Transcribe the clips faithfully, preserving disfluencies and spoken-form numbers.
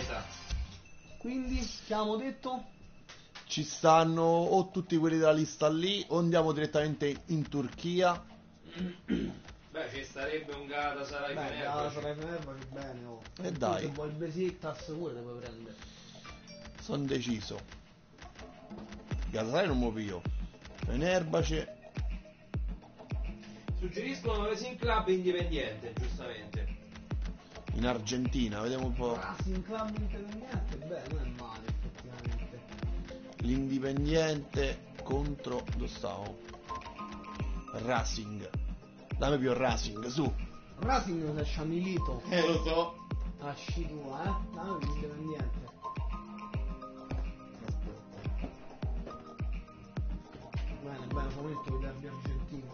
difesa. Quindi, stiamo detto? Ci stanno o tutti quelli della lista lì, o andiamo direttamente in Turchia. Beh, ci starebbe un Galatasaray Beh, Fenerbahce. Galatasaray Fenerbahce bene, oh. E E dai. se vuoi il Besiktas pure te puoi prendere. Sono deciso. Galatasaray non mi pio. Fenerbahce. Suggeriscono Racing Club Independiente, giustamente. In Argentina, vediamo un po'. Racing Club Independiente, beh, non è male effettivamente. L'Indipendiente contro dove stavo? Racing. Dammi più Racing, su. Racing non è Milito. Eh, lo so. Asci tua, eh? Dammi l'Independiente. Bene, bene, sono detto i derby argentini.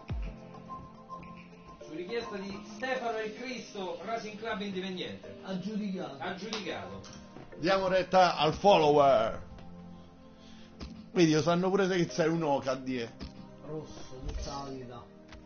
Su richiesta di Stefano El Cristo, Racing Club Independiente. Aggiudicato. Aggiudicato. Diamo retta al follower. Vedi, lo sanno pure se che sei un Oca, die. Rosso, tutta la vita.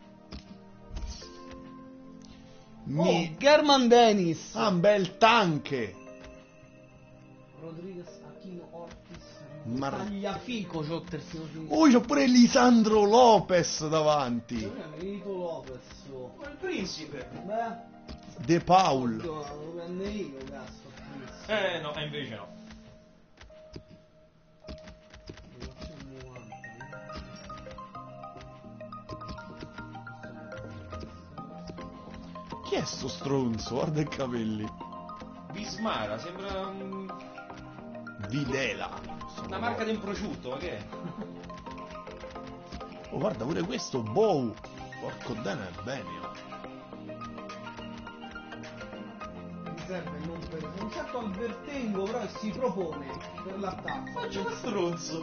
Mi... Oh, German Dennis. Ah, un bel tanche. Rodriguez, Aquino, Ortiz. Mar- Tagliafico c'ho terzino sinistro. Oh, c'ho pure Lisandro Lopez davanti. Milito Lopez. Oh. Ma il principe. Beh, De Paul. lo prende io, cazzo. Eh no, e invece no. Chi è sto stronzo? Guarda i capelli. Bismara, sembra un... Videla. una marca di un prosciutto, ma che è? Oh, guarda pure questo Bow. Porco dano è bene. Oh. Mi serve non per un certo Albertengo, però si propone per l'attacco. Faccio uno stronzo.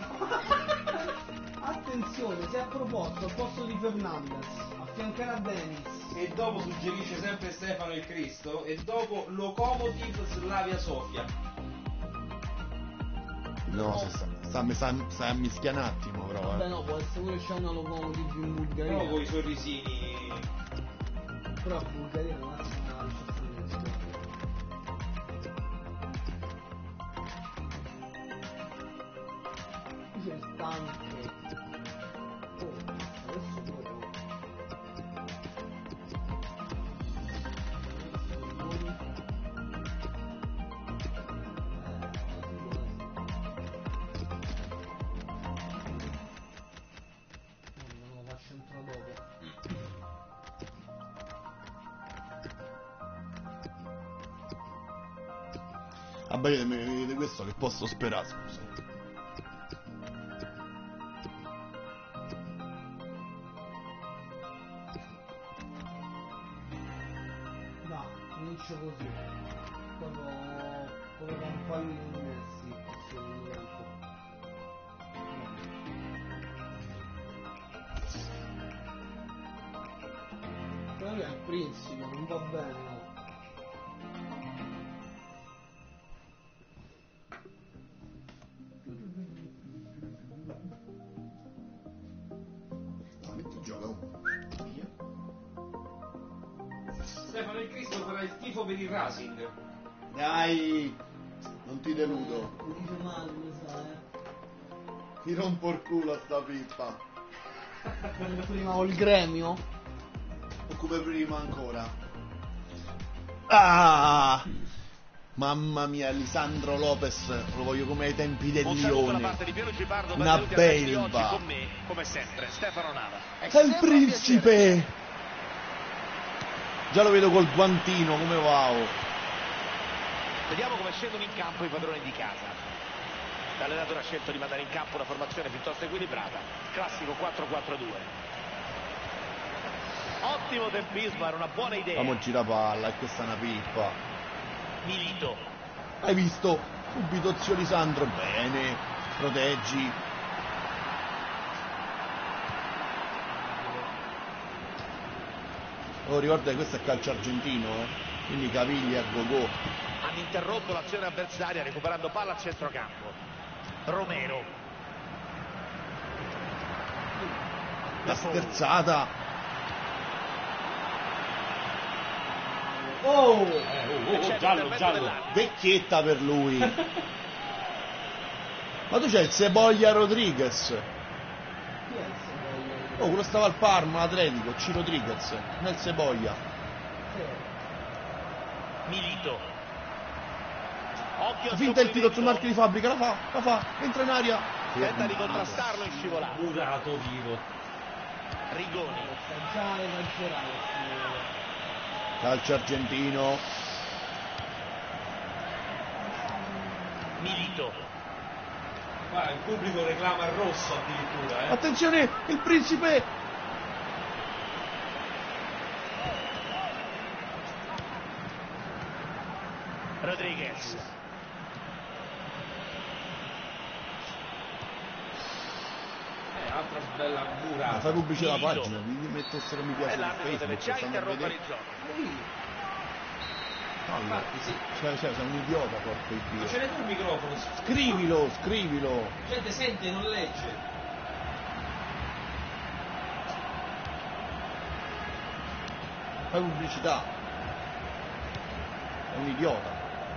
Attenzione, si è proposto al posto di Fernandez, affiancherà Dennis. E dopo suggerisce sempre Stefano El Cristo. E dopo Lokomotiv Slavia Sofia. No, se sta, sta, sta, sta a mischiare un attimo, però. Vabbè Eh. no, può essere pure c'è una Lokomotiv in Bulgaria. Però con i sorrisini. Però in Bulgaria non è nazionale, qui c'è il tanque. Oh, adesso pure oh. Non lo faccio entrare dopo. Vabbè, mi vedete questo che posso sperare, scusa. No, comincio così. Quello quello con un pallino di Messi, secondo tempo. Però lui è il principe, non va bene, no. Metti gioca un. Stefano El Cristo farà il tifo per il Racing. Dai, non ti deludo. Mi dice male, mi sa, eh. Ti rompo il culo a sta pippa. Come prima ho il gremio. O come prima ancora. Ah! Mamma mia, Lisandro Lopez, lo voglio come ai tempi del Un saluto da Lione. parte di Pierluigi Pardo, Una benvenuti a Testi di belva. oggi con me, come sempre, Stefano Nava. È il principe! Già lo vedo col guantino, come wow. Vediamo come scendono in campo i padroni di casa. L'allenatore ha scelto di mandare in campo una formazione piuttosto equilibrata, classico quattro quattro due. Ottimo tempismo, era una buona idea. Vamo girapalla, e questa è una pippa. Milito. Hai visto? Subito zio Lisandro, bene, proteggi. Oh, ricorda che questo è calcio argentino, eh? Quindi caviglia a go-go. Hanno interrotto l'azione avversaria recuperando palla a centrocampo. Romero. La sterzata. Oh! Eh, oh, oh, oh, giallo, giallo. Vecchietta per lui. Ma tu c'hai il Cebolla Rodriguez. Chi è il secondo? Oh, quello stava al Parma, Atletico, C. Rodriguez, nel Cebolla. Milito. Occhio al Finta il tiro sul movimento. marchio di fabbrica, la fa, la fa, entra in aria. Tenta di contrastarlo in scivolata. Murato vivo. Rigoni. Sta già esagerato. Calcio argentino. Milito. Guarda, il pubblico reclama il rosso addirittura, eh. Attenzione, il principe. Rodriguez. Eh, altra bella murata. Fai pubblicità alla Milito. pagina, vi mettessero mi E piace su l'arbitro deve Facebook, già stanno a interrompere vedere. il gioco. No, Infatti, sì. cioè, cioè, sei un idiota, porco il Ma Dio. ce n'è tu il microfono? Scrivilo, scrivilo. Gente sente e non legge. Fai pubblicità. È un idiota.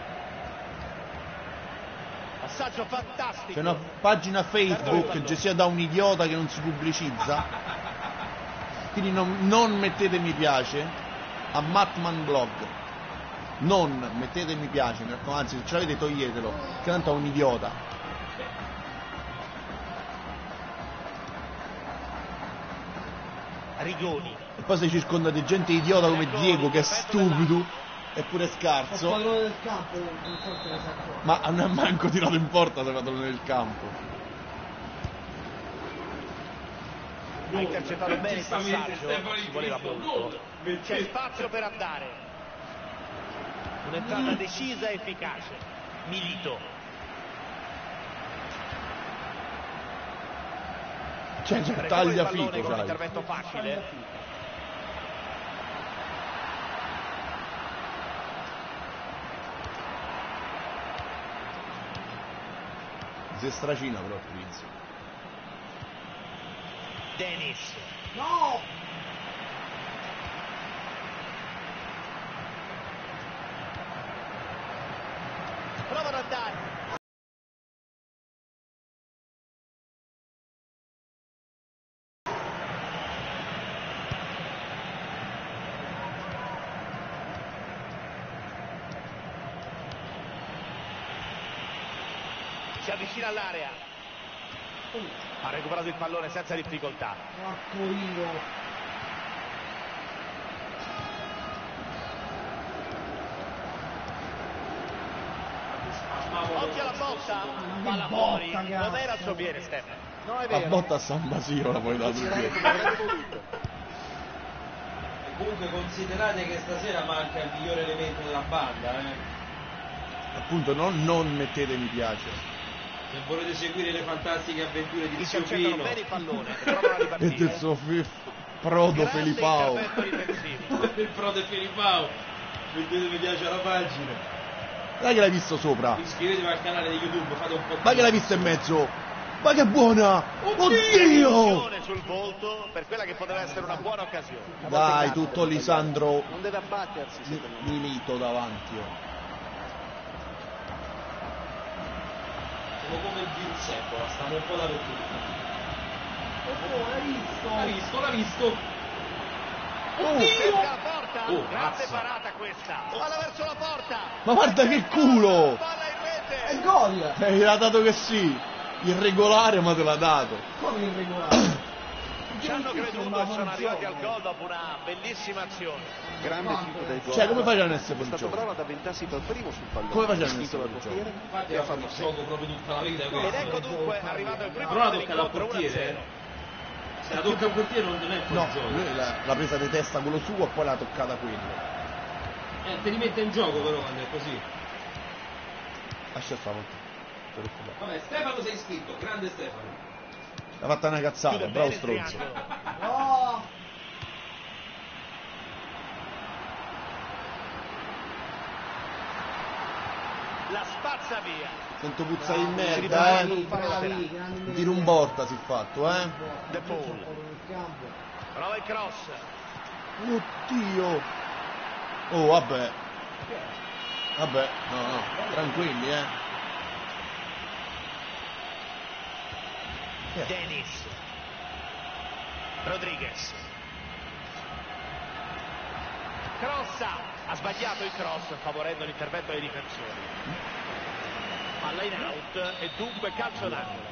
Passaggio fantastico. C'è una pagina Facebook che sia da un idiota che non si pubblicizza. Quindi non, non mettete mi piace a Matman Blog. Non mettete mi piace, mi raccomando, anzi se ce l'avete toglietelo, che tanto è un idiota. Rigoni. E poi sei circondato di gente idiota come Diego che è stupido e pure Il scarso, padrone del campo, non so se ne sa cosa. ma non è manco tirato in porta se padrone del campo. Ha intercettato bene il Giustamente, passaggio, Stefano ci voleva Cristo, molto. gol. C'è spazio per andare. Un'entrata decisa e efficace. Milito. Cioè, c'è Recupera taglia il pallone fico, con un sai. intervento facile. Si stracina però Prizio. Dennis. No! Prova ad andare. Si avvicina all'area. Ha recuperato il pallone senza difficoltà. Raccolino. Occhio alla botta. Ma che Palla botta, fuori. cazzo. Non era il suo piede, Stefano. No, è La vero. botta a San Basilio la poi dato il piede. E comunque considerate che stasera manca il migliore elemento della banda, eh. Appunto non, non mettete mi piace. Se volete seguire le fantastiche avventure di Zio Intercettano Pino bene il pallone e provano a E del ripartire. suo fi- prodo Grande Felipao. intervento difensivo. il pro de Filipao, mettete mi piace alla pagina, Dai che l'hai visto sopra. iscrivetevi al canale di YouTube, fate un po' di Ma che l'hai visto in mezzo. Ma che buona. Oddio. Illusione sul volto per quella che poteva essere una buona occasione. Dai, tutto Lisandro Non deve abbattersi, Mi- secondo me. Milito davanti. Oh. Sono come il Giuseppe, stanno un po' dappertutto. Oh, l'hai visto? L'ha visto, l'ha visto. Cerca la porta, Oh, grande mazza. parata questa. Palla verso la porta. Ma guarda che culo. Palla in È il rete. gol! Eh, gliel'ha dato che sì. Irregolare ma te l'ha dato. Come irregolare? Ci hanno creduto e sono Sembrava arrivati un al gioco. gol dopo una bellissima azione. Grande figo del gol. Cioè, come facevano a essere È fuori stato gioco? bravo ad avventarsi per primo sul pallone. Come facevano a Finito essere dal fuori portiere Infatti e ha ha fatto fatto il gioco proprio tutta la vita Ed questo. ecco dunque arrivato il primo Però la gol tocca dal dell'incontro, uno a portiere, zero. eh. Se la tocca al portiere non è fuori No, gioco. lui l'ha, l'ha presa di testa quello suo e poi l'ha toccata quello. Eh, te li mette in gioco però quando è così. Lascia stare. Vabbè, Stefano sei iscritto, grande Stefano. Ha fatta una cazzata, Chiude bravo bene il stronzo. triangolo. No! La spazza via. Sento puzza di si merda, riparte eh. con un palo Bravi, laterale. grandi Tiro un porta si è fatto, eh. De Paul. Prova il cross. Oddio. Oh, vabbè. Vabbè, no, no, tranquilli, eh. Dennis. Rodriguez. Crossa. Ha sbagliato il cross, favorendo l'intervento dei difensori. Palla in out e dunque calcio d'angolo.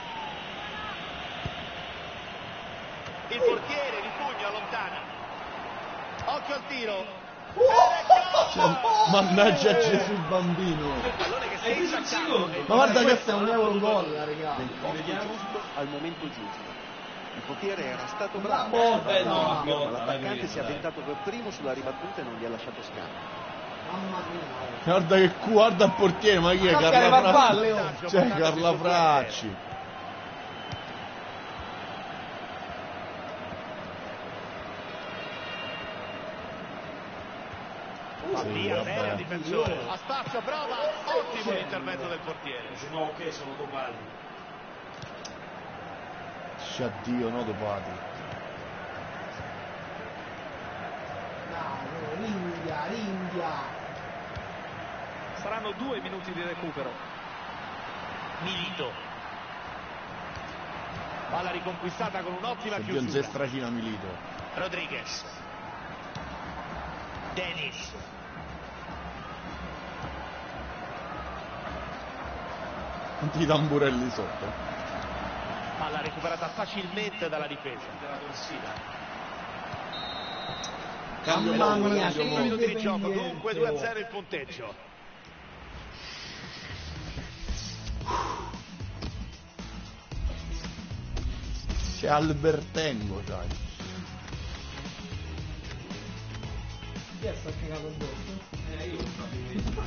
Il portiere di pugno allontana. Occhio al tiro. Cioè, mannaggia Gesù bambino. Pallone che si è Hai visto il insaccato. secondo? Ma Ma guarda questo è che un euro gol, raga. Nel posto Vediamo. giusto, al momento giusto. Il portiere era stato bravo. Oh, beh, no, ma no, l'attaccante dai, si è dai. avventato per primo sulla ribattuta e non gli ha lasciato scampo. Mamma mia. Guarda che cu, guarda il portiere, ma chi è? Ma che Carla arriva a palle, oh. Fracci. Cioè, Carla Fracci. Va Sì, via vabbè. bene il difensore. A spazio, prova. Ottimo l'intervento del portiere. Dice, no, ok, sono topati. Dice addio, no, Topati. Dai, l'India, l'India. Saranno due minuti di recupero. Milito. Palla riconquistata con un'ottima Oddio, non si chiusura. stracina Milito. Rodriguez. Dennis. Quanti tamburelli sotto. Palla recuperata facilmente dalla difesa. Della torsina. Cambio Mamma poco, mia, cambio che poco. Minuti di gioco, indipendente. dunque due a zero il punteggio. C'è Albertengo, sai. Chi è sta cagato addosso? Eh, io l'ho fatto invece.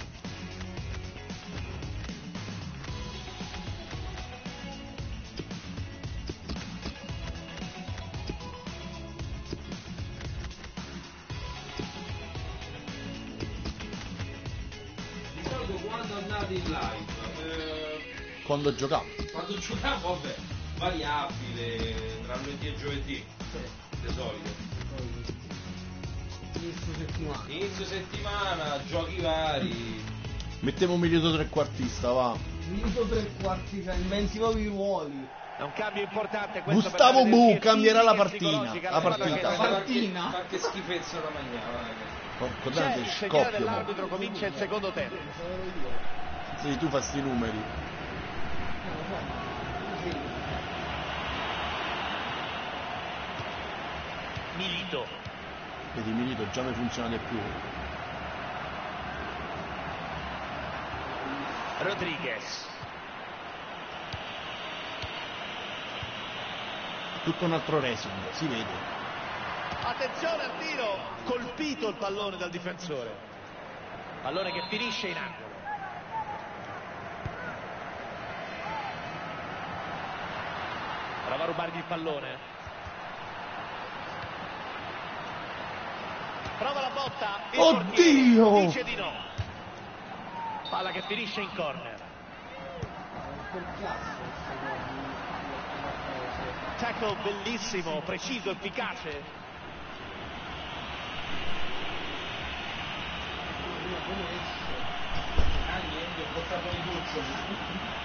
Di solito quando andate in live, eh, Quando giocavo. quando giocavo, vabbè, variabile tra lunedì e giovedì, di solito. Poi inizio settimana. Inizio settimana, giochi vari. Mettiamo Milito trequartista, va. Minuto tre quarti, cioè inventi proprio i ruoli. È un cambio importante questo. Gustavo per dare Bu energie cambierà la fisiche e partina, psicologiche la alla squadra partita. che- Partina. Qualche, qualche schifezza da mangiare. Porco C'è tanto il segnale scoppio, mo. dell'arbitro, comincia il secondo tempo. Lo io. Sì, tu fai sti numeri. Eh, lo so, ma sì. Milito. Vedi, Milito già mi funziona di più. Rodriguez. Tutto un altro racing, si vede. Attenzione al tiro. Colpito il pallone dal difensore. Pallone che finisce in angolo. Prova a rubargli il pallone. Prova la botta. Il Oddio! portiere dice di no. Palla che finisce in corner. Quel cazzo, sto guardi. Tackle bellissimo, preciso, efficace. Come esce? Ah, niente, ho portato il gocciolo.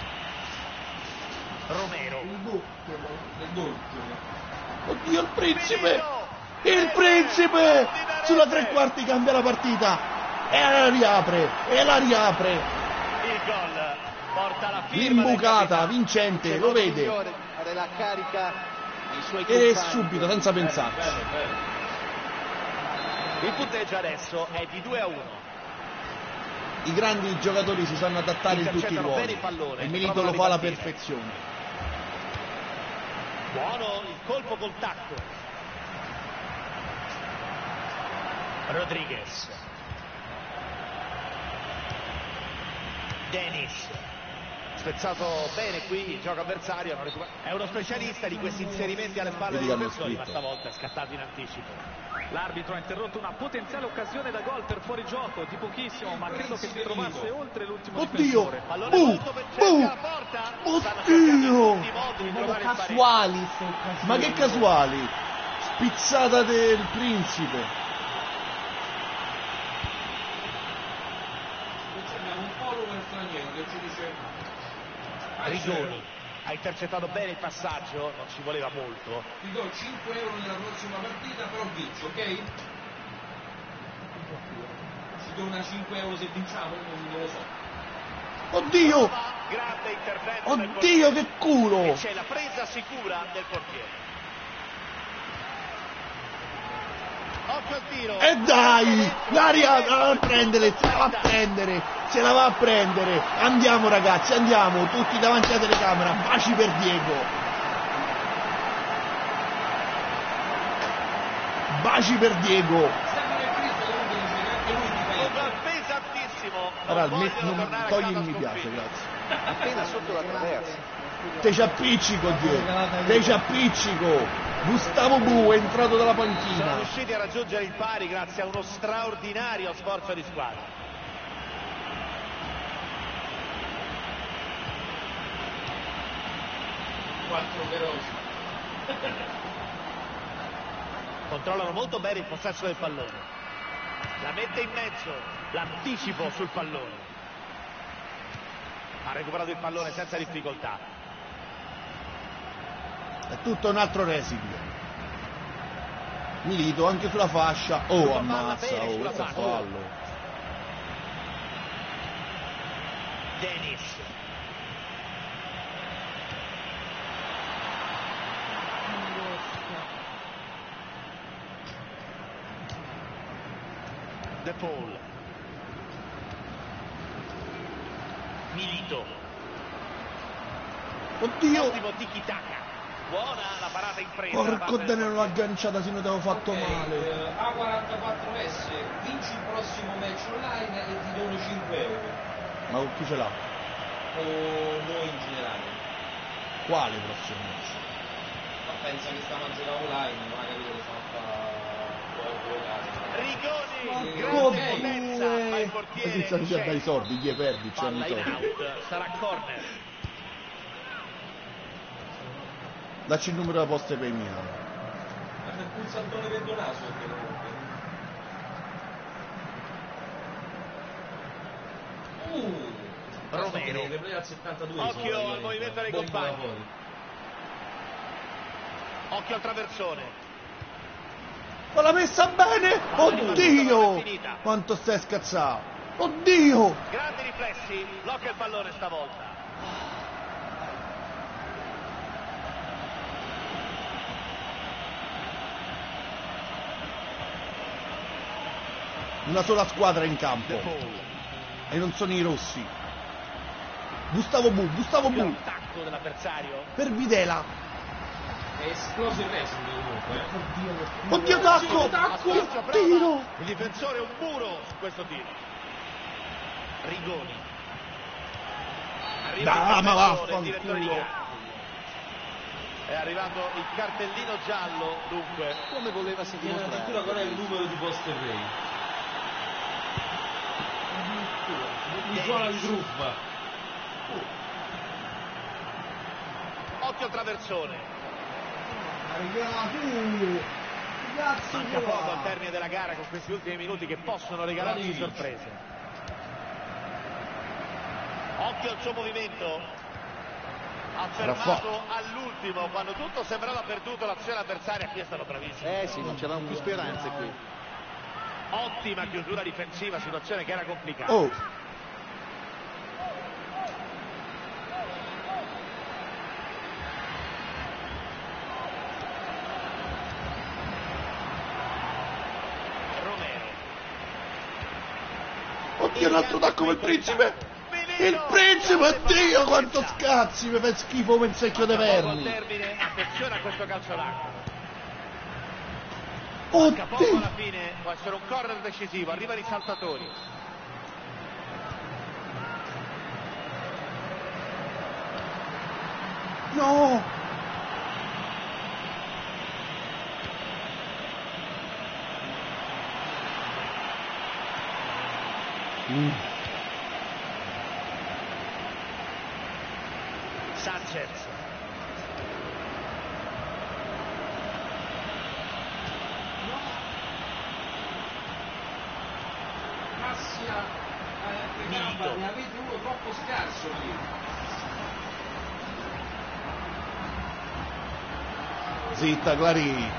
Romero. Il doppio. Il gocciolo. Oddio, il principe! Il principe! Sulla tre quarti cambia la partita! E la riapre! E la riapre! Il gol porta la firma del L'imbucata, capitano. vincente, lo vede! Migliore, fare la carica i suoi E compagni. subito, senza pensarci. Bello, bello. Il punteggio adesso è di due a uno. I grandi giocatori si sanno adattare in tutti i Intercettano ruoli. bene il pallone, E Milito provano lo a fa alla ripartire. perfezione. Buono il colpo col tacco. Rodriguez. Dennis. Spezzato bene qui il gioco avversario. non recupera- È uno specialista di questi inserimenti alle spalle Vedi dei che hanno difensori, ma scritto. stavolta è scattato in anticipo. L'arbitro ha interrotto una potenziale occasione da gol per fuorigioco di pochissimo, ma credo che si trovasse oltre l'ultimo Oddio! difensore. Pallone Bu! molto per Bu! cerca la porta. Stanno cercando in Oddio! tutti i modi di Proprio trovare il pareggio. casuali ste occasioni. Ma che casuali! Spizzata del principe! Invece abbiamo un follower straniero che ci dice Rigoni ha intercettato bene il passaggio, non ci voleva molto. ti do cinque euro nella prossima partita, però vinci, ok? Ci do una cinque euro se vinciamo, non, non lo so. Oddio! Grande intervento del Oddio, portiere. che culo! E c'è la presa sicura del portiere. Occhio al tiro. E dai! L'aria la va a prendere, se la va a prendere, se la va a prendere. Andiamo ragazzi, andiamo, tutti davanti alla telecamera, baci per Diego. Baci per Diego. Stefano e Cristo comunque dice che anche lui ti Un fa gol pesantissimo. Non Allora, vogliono met- non, tornare a togli casa il mi piace, sconfitti. grazie. Appena sotto la traversa. Te ci appiccico, Diego. Te ci appiccico. Gustavo Bu è entrato dalla Sono panchina. riusciti a raggiungere il pari grazie a uno straordinario sforzo di squadra. quattro feroci. Controllano molto bene il possesso del pallone. La mette in mezzo, l'anticipo sul pallone. Ha recuperato il pallone senza difficoltà. È tutto un altro residuo. Milito anche sulla fascia. Oh, ammazza, oh, questo è fallo. Dennis. De Paul. Milito. Oddio! Ottimo tiki-taka. Buona la parata in presa. Porco danno l'ho agganciata se non avevo fatto Ok, male. eh, A quarantaquattro S, vinci il prossimo match online e ti dono cinque euro. Ma con chi ce l'ha? O noi in generale. Quale prossimo match? Ma pensa che stiamo a giocare online, magari lo stiamo a fare Rigoni, Porco grande potenza, ma il due! portiere Ma ti sta c'è. dai soldi, gli perdi, c'è Palla i in soldi. out, sarà corner. Dacci il numero della posta per mia. Ma c'è il pulsantone per Donato anche comunque. Uh! Romero. Replay al settantadue. Occhio al movimento dei compagni. Occhio al traversone. Ma l'ha messa bene! Palla di Martino, non è Oddio! finita. Quanto stai scazzato! Oddio! Grandi riflessi, blocca il pallone stavolta. Una sola squadra in De campo. Paul. E non sono i rossi. Gustavo Bu, Gustavo Occhio Bu. all'attacco dell'avversario. Per Videla. È esploso il wrestling comunque. eh. Oddio, tacco! Tacco. Che tiro! Il difensore è un muro su questo tiro. Rigoni. Arriva Dai, il ma difensore, il direttore di vaffanculo. gara. È arrivato il cartellino giallo, dunque. Come volevasi Viene addirittura qual è il numero di post play. Mi suona di truffa. Occhio al traversone. Ragazzi, cazzo Manca qua. poco al termine della gara con questi ultimi minuti che possono regalarci sorprese. Occhio al suo movimento. Ha fermato all'ultimo quando tutto sembrava perduto l'azione avversaria. Qui è stato bravissimo. Eh sì, non c'erano più speranze qui. Ottima chiusura difensiva, situazione che era complicata. Oh! Romero. Oddio, un altro tacco per il principe! Il principe, Dio, quanto scazzi! Mi fa schifo come il secchio dei Poco al vermi! termine, attenzione a questo calcio d'angolo. Manca poco Oddio! alla fine, può essere un corner decisivo, arrivano i saltatori. No! Mm. Sanchez. Cassia. Milito. Gatto. Ne avete uno troppo scarso lì. Zitta Clarini.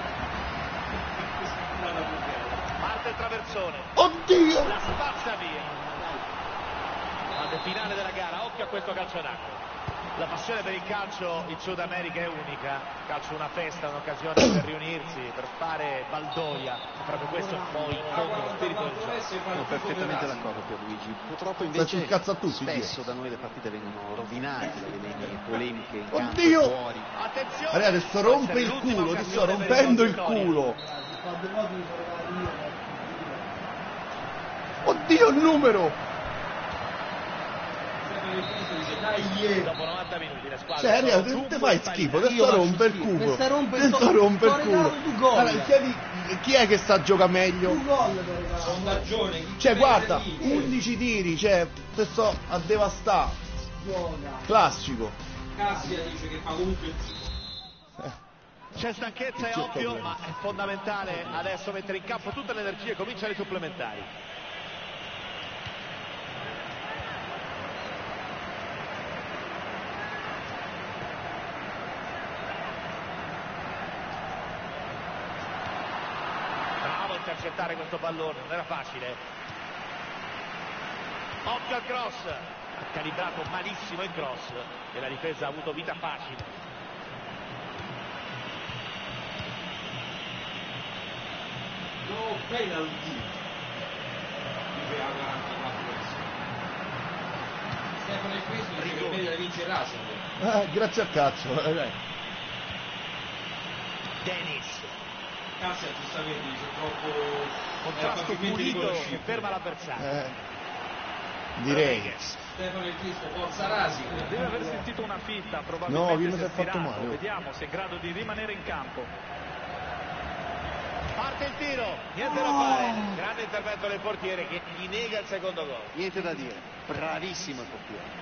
Parte il traversone. Oddio! La spazza via. Fase finale della gara, occhio a questo calcio d'angolo. La passione per il calcio in Sud America è unica. Il calcio è una festa, un'occasione per riunirsi, per fare baldoria. Proprio questo è un po' in fondo lo spirito del gioco. Sono perfettamente d'accordo Pierluigi. Purtroppo Stai invece sul cazzo a tutti, spesso da noi le partite vengono rovinate da delle polemiche in campo Oddio! e fuori. Attenzione! Ragazzi, adesso rompe il culo, ti sto rompendo il culo. Si fa due volte di fare Oddio il numero! Dai, Dopo novanta minuti le squadre Cioè, sono Ria, te dunque fai sparità. schifo, Io adesso faccio rompe il schifo. culo. Questa rompe il Adesso to- rompe il sto culo. regalo tu gol. Allora, chiedi chi è che sta gioca meglio? Un gol per regalo. sondagione. chi Cioè, perde guarda, vince. undici tiri, cioè, te sto a devastare. Gioca. Classico. Cassia dice che fa comunque il tifo. C'è stanchezza, è ovvio, ma è fondamentale adesso mettere in campo tutte le energie. Cominciano i supplementari. Bravo a intercettare questo pallone, non era facile. Occhio al cross, ha calibrato malissimo il cross e la difesa ha avuto vita facile. No penalty. Dice a quarantaquattro. Stefano e Cristo dice che meglio vince Racing. Ah, grazie al cazzo. eh, dai. Dennis, Cassia giustamente dice troppo contrasto eh, facilmente pulito che riconoscibile. ferma l'avversario. Eh, direi. Rodriguez. Stefano e Cristo forza Racing. Deve aver sentito una fitta, No, probabilmente Vino si si è è fatto stirato. male, oh. Vediamo se è in grado di rimanere in campo. Parte il tiro, niente da fare. Grande intervento del portiere che gli nega il secondo gol. Niente da dire, bravissimo il portiere.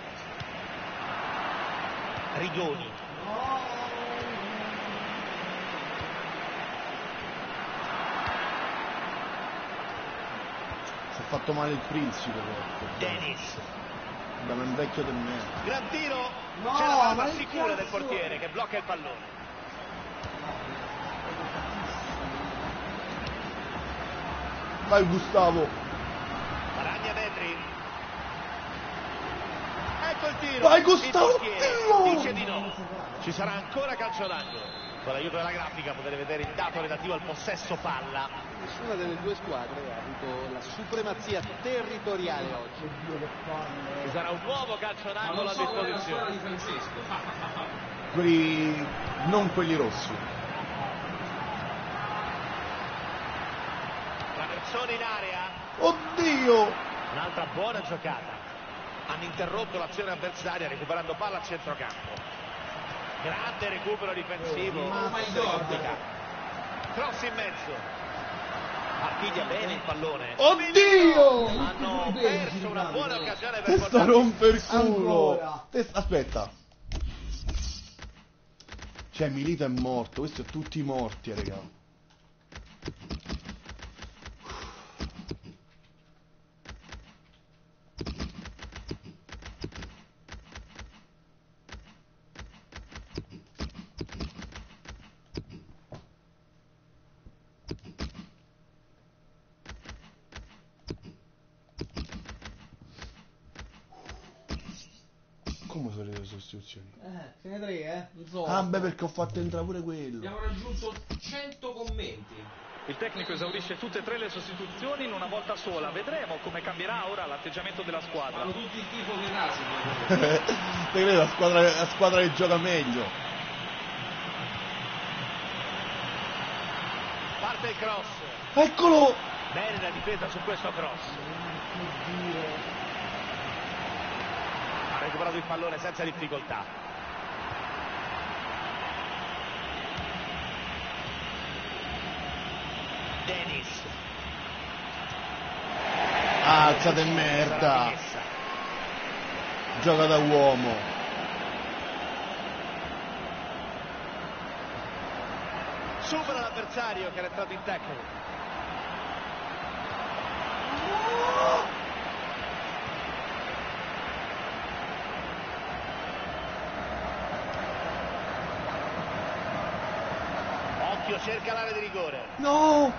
Rigoni, Si è fatto male il principe, però. Dennis, Da un vecchio del me. gran tiro, No, c'è la ma mano che sicura del cazzo portiere è? che blocca il pallone. Vai Gustavo. Guadagna metri. Ecco il tiro. Vai, Gustavo, Il portiere dillo! dice di no. Ci sarà ancora calcio d'angolo. Con l'aiuto della grafica potete vedere il dato relativo al possesso palla. Nessuna delle due squadre ha avuto la supremazia territoriale oggi. Oddio che palle. Ci sarà un nuovo calcio Ma d'angolo non a so qual è la squadra disposizione. di Francesco. Quelli. non quelli rossi. Traversone in area. Oddio! Un'altra buona giocata. Hanno interrotto l'azione avversaria recuperando palla a centrocampo. Grande recupero difensivo. Oh my God. Cross in mezzo. Partiglia bene il pallone. Oddio! Hanno perso una buona occasione per Testa portare. rompe il culo. Ancora. Testa- Aspetta. Cioè Milito è morto, questo è tutti morti, raga. Come sono le sostituzioni? Eh, ce ne tre, eh? Non so. Ah beh, perché ho fatto entrare pure quello. Abbiamo raggiunto cento commenti. Il tecnico esaurisce tutte e tre le sostituzioni in una volta sola. Vedremo come cambierà ora l'atteggiamento della squadra. Fanno tutti il tifo di Racing. Te credo la squadra, la squadra che gioca meglio. Parte il cross. Eccolo! Bene la difesa su questo cross. Oddio. Ha recuperato il pallone senza difficoltà. Dennis. Ah, alzate merda! Gioca da uomo. Supera l'avversario che era entrato in tackle. Cancelo cerca l'area di rigore. No!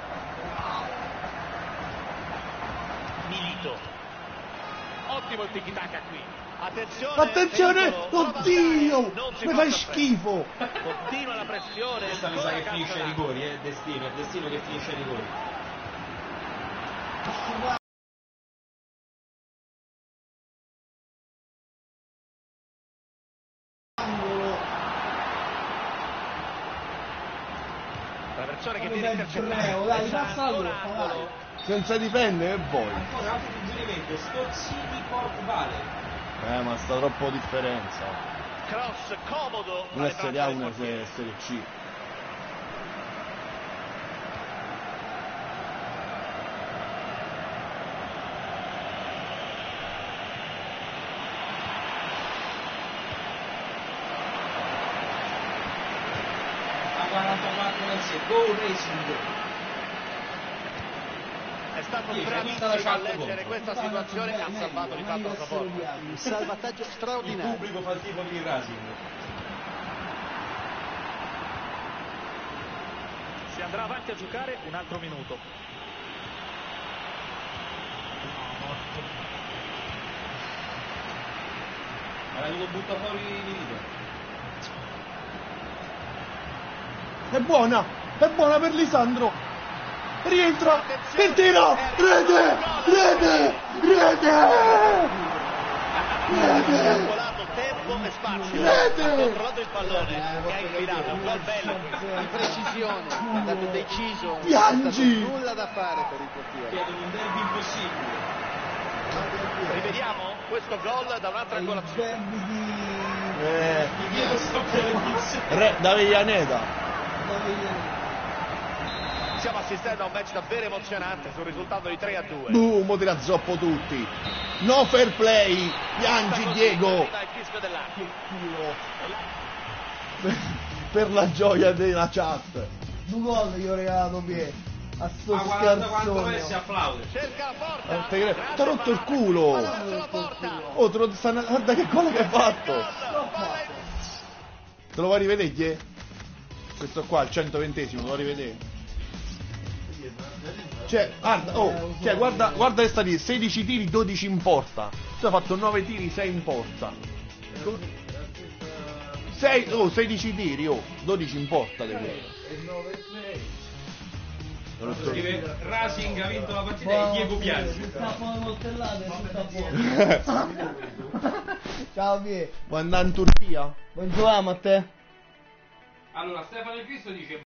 Milito. Ottimo il tiki-taka qui. Attenzione! Attenzione! pericolo, Oddio! non si Mi fa fai perfetto. schifo! Continua la pressione. Questa mi sa ancora che finisce ai Cancelo. rigori, eh, Destino, è Destino che finisce ai rigori. La persona che Come viene del intercettata. Breo, dai, Esatto, passalo, angolo. Senza dipendere, e voi? Ancora altro suggerimento, Stoke City Port Vale. Eh, ma sta troppo differenza. Cross comodo. Non è alle Serie A, braccia del una portiere. è Serie C. A quarantaquattro nel sé, Go Racing. È stato Dice, bravissimo vista la a chat leggere contro. questa situazione, ha salvato di fatto la sua porta. Il salvataggio Il straordinario. pubblico fa il tifo di Racing. Si andrà avanti a giocare un altro minuto. Ha dovuto buttare fuori Milito. È buona! È buona per Lisandro! Rientra! E tira! Rete! Rete! Rete! Rete! Volato tempo e spazio. Rete! Ha controllato il pallone e ha infilato. Un gol bello qui. Di precisione, è stato deciso, Piangi! non è stato nulla da fare per il portiere. Chiedono un derby impossibile. Rivediamo questo gol da un'altra Il colazione. derby di... Eh, Mi chiedo sto per Re d'Avellaneda. dove- Stiamo assistendo a un match davvero emozionante sul risultato di tre a due. Boom, mo te la zoppo tutti. No fair play. Piangi Diego. Arriva il fischio dell'arco. Per la gioia della chat. Due gol gli ho regalato Pie. A sto A quarantaquattro e si scarzone. applaude. Cerca la porta. Non te credo. Grande T'ho rotto il parata. culo. Palla verso la porta. Oh, te lo stanno... guarda che gol che hai fatto. Palla in- Te lo vuoi rivedere, Gie? Questo qua, il centoventesimo, te lo rivedere? Cioè, guarda, oh, cioè, guarda, guarda che sta lì, sedici tiri, dodici in porta. Tu hai fatto nove tiri, sei in porta. sei, oh, sedici tiri, oh, dodici in porta, devi Scrive Racing ha vinto la partita e Diego Piazzi. Si sta fuori coltellate e si sta fuori. Ciao Pie. Vuoi andare in Turchia? Buon giochiamo a te. Allora, Stefano Il Cristo dice